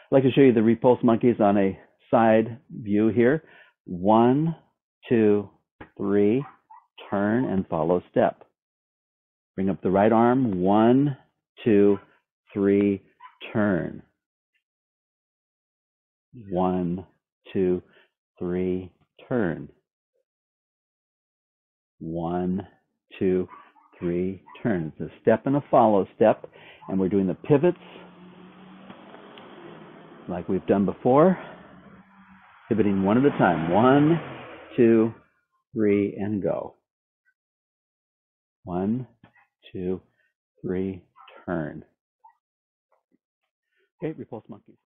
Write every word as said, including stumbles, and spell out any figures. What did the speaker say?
I'd like to show you the repulse monkeys on a side view here. One, two, three, turn and follow step. Bring up the right arm. One, two, three, turn. One, two, three, turn. One, two, three, turn. It's a step and a follow step, and we're doing the pivots like we've done before, pivoting one at a time. One, two, three, and go. One, two, three, turn. Okay, repulse monkeys.